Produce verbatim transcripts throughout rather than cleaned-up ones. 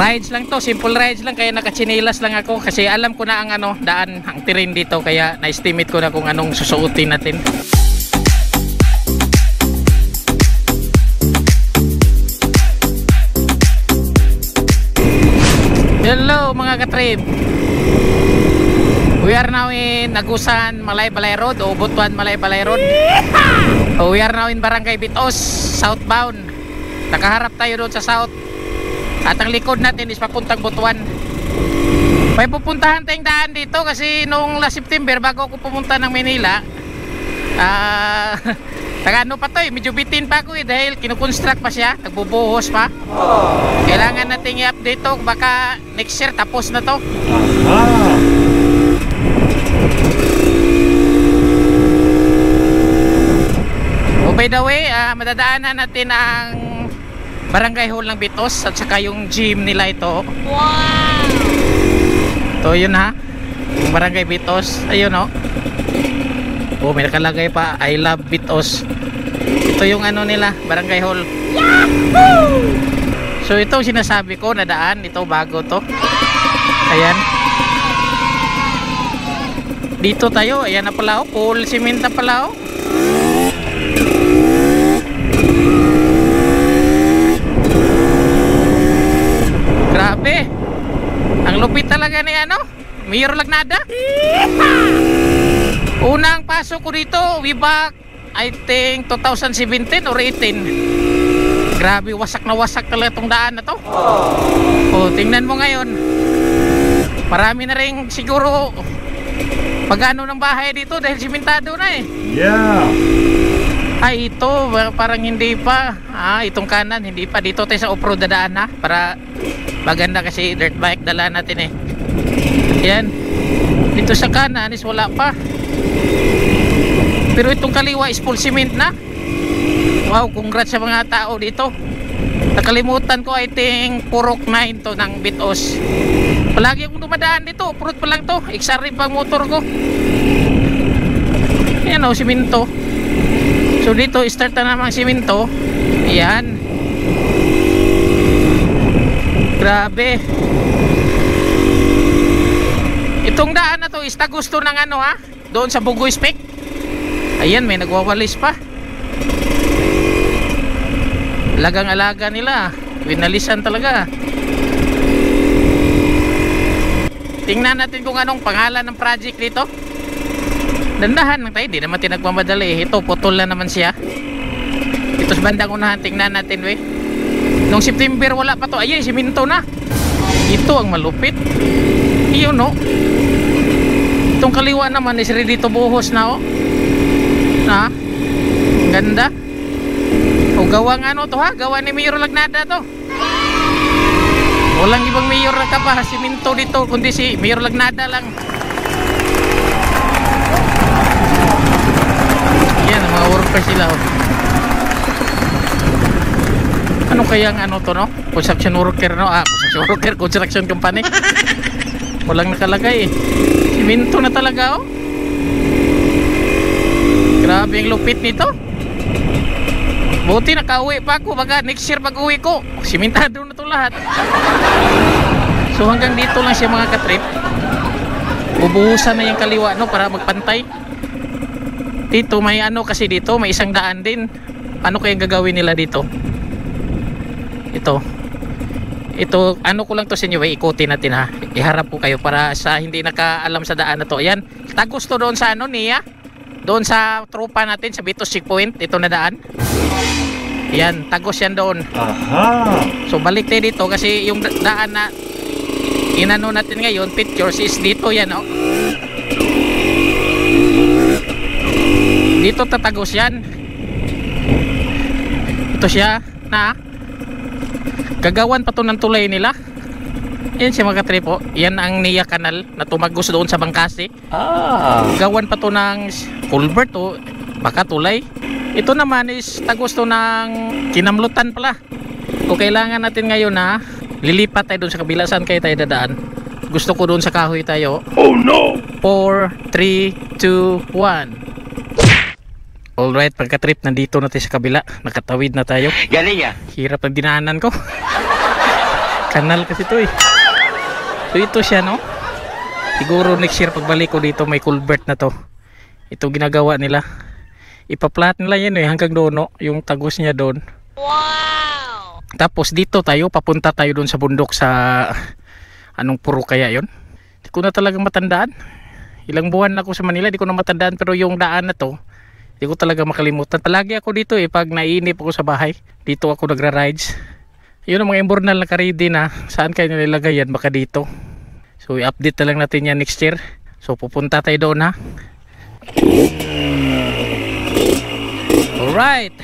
Rides lang to, simple rides lang, kaya nakatsinilas lang ako kasi alam ko na ang ano, daan, ang terrain dito, kaya na-estimate ko na kung anong susuotin natin. Hello mga katrip, we are now in Agusan Malay-Balay Road o Butuan Malay-Balay Road. So we are now in Barangay Bitos, southbound. Nakaharap tayo doon sa south. At ang likod natin is papuntang Butuan. May pupuntahan tayong daan dito kasi noong last September bago ako pumunta ng Manila, ah, uh, taga ano pa to eh, medyo bitin pa ako eh dahil kinukonstruct pa siya, nagbubuhos pa. Kailangan natin i-update to, baka next year tapos na to. Ah. Oh, by the way, uh, madadaanan natin ang Barangay Hall ng Bitos at saka yung gym nila ito. Wow! Ito yun ha, yung Barangay Bitos, ayun o. Oh, may nakalagay pa, I love Bitos. Ito yung ano nila, Barangay Hall. Yahoo! So ito sinasabi ko na daan, ito bago to. Ayan. Dito tayo, ayan na pala o, full cement na pala o. Grabe. Ang lupit talaga ni ano, Mayor Lagnada. Unang pasok ko dito way back I think two thousand seventeen or eighteen. Grabe, wasak na wasak talaga itong daan na to. O, tingnan mo ngayon, marami na rin siguro pag-ano ng bahay dito dahil simentado na eh. Yeah. Ay, ito parang hindi pa. Ah, itong kanan hindi pa. Dito tayo sa off-road dadaan na para maganda kasi dirt bike dala natin eh. Yan. Dito sa kanan is wala pa. Pero itong kaliwa is full cement na. Wow, congrats sa mga tao dito. Nakalimutan ko, I think Purok nine to ng Bitos. Palagi akong dumadaan dito, off-road pa lang to. X R rin pang motor ko. Yan o, simento. So dito start na naman simento. Ayan. Grabe. Itong daan na to is gusto ng ano ha, doon sa Bugoy Spec. Ayan, may nagwawalis pa. Lagang alaga nila, winalisan talaga. Tingnan natin kung anong pangalan ng project dito. Dandahan lang tayo, di naman tinagmamadali. Ito, putol na naman siya. Ito sa bandang unahan, tingnan natin we. Noong September wala pa to. Ayun, siminto na. Ito ang malupit. Iyon no. Itong kaliwa naman is ready to buhos na oh. Na, ganda. O gawang ano to ha, gawa ni Mayor Lagnada to. Walang ibang mayor na ka pa, siminto dito kundi si Mayor Lagnada lang. Yan, mga workers sila oh. Ano kayang ano to no? Construction worker no? Ah, construction worker, construction company. Walang nakalagay eh. Siminto na talaga oh. Grabe ang lupit nito. Buti nakauwi pa ako, baga next year pag uwi ko simentado na to lahat. So hanggang dito lang siya mga katrip. Bubuhusan na yung kaliwa no para magpantay. Dito may ano kasi dito may isang daan din. Ano kayang gagawin nila dito? Ito. Ito ano ko lang to sa inyo, eh, ikutin natin ha. Iharap ko kayo para sa hindi nakaalam sa daan na to. Ayan, tagos to doon sa ano niya. Doon sa tropa natin sa Bitos Checkpoint, ito na daan. Yan, tagos yan doon. Aha. So balik tayo dito kasi yung daan na inano natin ngayon, pictures is dito yan oh. Dito tatagos yan. Ito siya na gagawan pa to ng tulay nila. Yan siya mga katripo. Yan ang Nia Canal na tumagos doon sa Bangkasi. Ah. Gawan pa to ng culvert o baka tulay. Ito naman is tagos to ng Kinamlutan pala. Kung kailangan natin ngayon na lilipat tayo doon sa kabila, saan kayo tayo dadaan? Gusto ko doon sa kahoy tayo. Oh no! four, three, two, one. Alright, pagka-trip, nandito na tayo sa kabila. Nakatawid na tayo. Galing ah. Hirap ang dinaanan ko. Kanal kasi to eh. So ito siya, no? Siguro next year pagbalik ko dito may culvert na to. Ito ginagawa nila. Ipaplat nila yan eh hanggang doon, no? Yung tagos niya doon. Wow! Tapos dito tayo, papunta tayo doon sa bundok sa anong puro kaya yon? Hindi ko na talagang matandaan. Ilang buwan ako sa Manila, di ko na matandaan, pero yung daan na to, di ko talaga makalimutan. Palagi ako dito eh, pag naiinip ako sa bahay, dito ako nagra-rides. Yun ang mga imbornal na karidi na, saan kayo nilagay yan? Baka dito. So i-update na lang natin yan next year. So pupunta tayo doon, ha. Alright.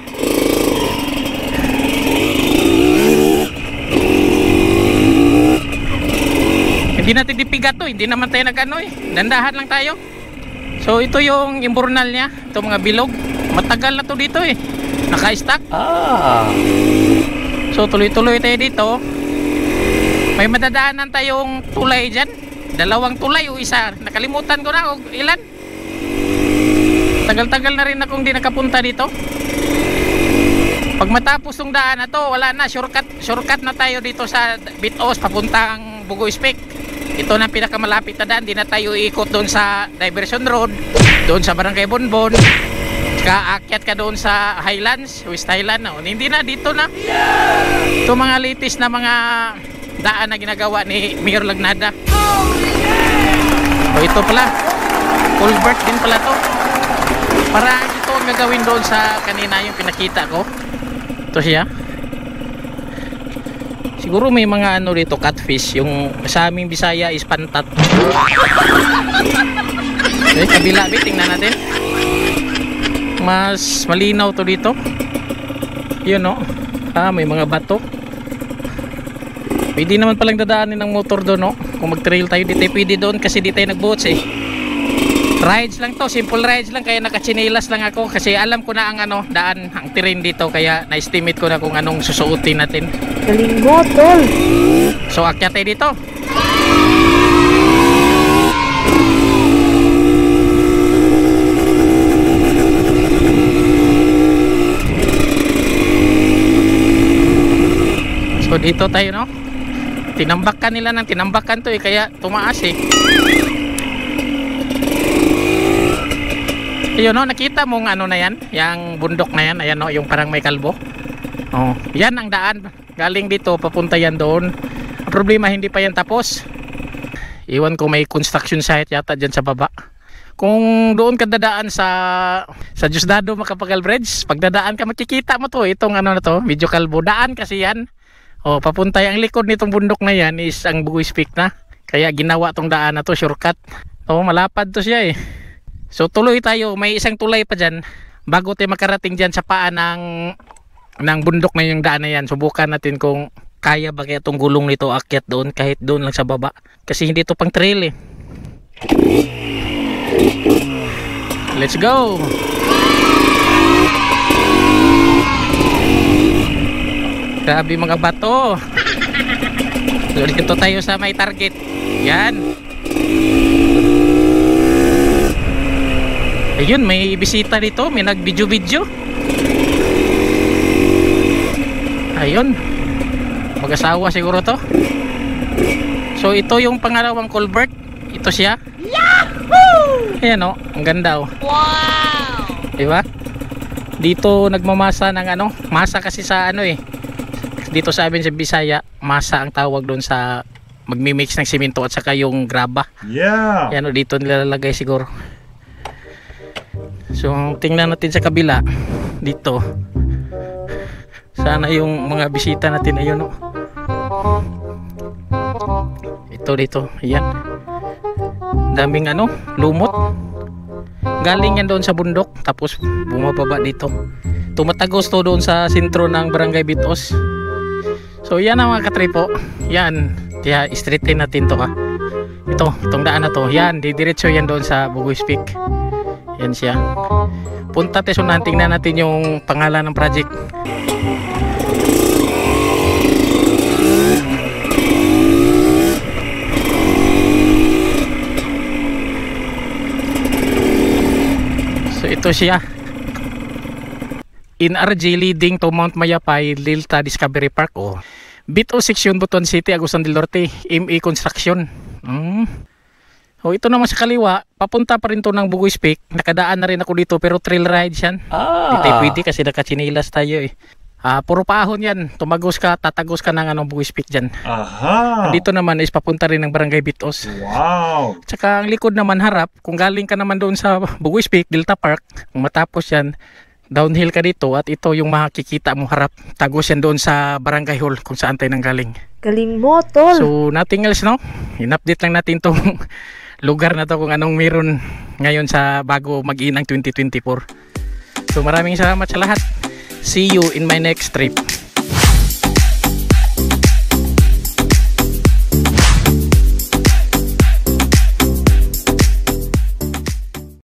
Hindi natin dipigat to, hindi naman tayo nag-ano eh. Dandahan lang tayo. So ito yung imbornal niya, ito mga bilog. Matagal na to dito eh, naka-stack. Ah. So tuloy-tuloy tayo dito. May madadaanan tayong tulay dyan. Dalawang tulay o isa, nakalimutan ko na kung ilan. Tagal-tagal na rin akong di nakapunta dito. Pag matapos ng daan na to, wala na, shortcut, shortcut na tayo dito sa Bitos papuntang Bugoy Spec. Ito na pinakamalapit na daan, di na tayo iikot doon sa Diversion Road, doon sa Barangay Bonbon, kaakyat ka doon sa Highlands, West Highland, no? Hindi na, dito na. Ito mga latest na mga daan na ginagawa ni Mayor Lagnada. O ito pala, culvert din pala to. Parang ito ang gagawin doon sa kanina yung pinakita ko. Ito siya. Siguro may mga ano dito, catfish. Yung sa aming Bisaya is pantat. Okay, kabila, tingnan natin. Mas malinaw to dito. Yun, no? Ah, may mga bato. Pwede naman palang dadaanin ng motor doon, no? Kung mag-trail tayo, di tayo pwede doon kasi di tayo nag-boats eh. Rides lang to, simple rides lang, kaya nakachinelas lang ako kasi alam ko na ang ano, daan, ang terrain dito, kaya na-estimate ko na kung anong susuotin natin. Galing mo, tol. So akyat tayo dito. So dito tayo, no? Tinambakan nila ng tinambakan to eh, kaya tumaas eh. Ayun, no, nakita mong ano na yan, yung bundok na yan, ayan, no, yung parang may kalbo. Oh, yan ang daan. Galing dito, papunta yan doon. Ang problema, hindi pa yan tapos. Iwan ko may construction site yata dyan sa baba. Kung doon ka dadaan sa sa Diosdado Macapagal Bridge, pag dadaan ka, makikita mo to, itong ano na to, medyo kalbo. Daan kasi yan. Oh, papunta yung likod nitong bundok na yan is ang Bugoy Spec na. Kaya ginawa tong daan na to, shortcut. Oh, malapad to siya eh. So tuloy tayo, may isang tulay pa dyan bago tayo makarating dyan sa paa ng, ng bundok na yung daan na yan. Subukan natin kung kaya ba kaya itong gulong nito akyat doon kahit doon lang sa baba. Kasi hindi ito pang trail eh. Let's go! Grabe mga bato. So dito tayo sa may target. Yan. Ayun, may bisita dito, may nag-video-video. Ayun. Mag-asawa siguro to. So ito yung pangalawang culvert. Ito siya. Yahoo! Ayan, oh, ang ganda oh. Wow! Diba? Dito nagmamasa ng ano, masa kasi sa ano eh. Dito sa amin sa Bisaya, masa ang tawag doon sa magmi-mix ng simento at saka yung graba. Yeah. Yan, oh, dito nilalagay siguro. So tingnan natin sa kabila dito. Sana yung mga bisita natin ayun, oh. Ito dito, ayan. Daming ano, lumot. Galing yan doon sa bundok tapos bumababa dito. Tumatagos to doon sa sentro ng Barangay Bitos. So yan ang mga katripo. Yan, kaya straighten natin to ha. Ito, itong daan na to. Yan, didiretso yan doon sa Bugoy Spec. Yan siya. Punta tayo, sunan, tingnan natin yung pangalan ng project. So ito siya. In R G leading to Mount Mayapay Delta Discovery Park. Oh, Bito section Butuan City, Agusan del Norte, M A Construction. Mm. O ito naman sa kaliwa, papunta pa rin to ng Bugoy's Peak. Nakadaan na rin ako dito pero trail ride yan. Ah. Hindi tayo pwede kasi nakachinilas tayo eh. Ah, puro paahon yan. Tumagos ka, tatagos ka ng anong Bugoy's Peak dyan. Aha. Dito naman is papunta rin ng Barangay Bitos. Wow. Tsaka ang likod naman harap, kung galing ka naman doon sa Bugoy's Peak, Delta Park, kung matapos yan, downhill ka dito at ito yung makikita mo harap. Tagos yan doon sa Barangay Hall kung saan tayo nanggaling. Galing mo, tol. So, nothing else, no? In-update lang natin tong lugar na to kung anong meron ngayon sa bago mag-inang twenty twenty-four. So maraming salamat sa lahat. See you in my next trip.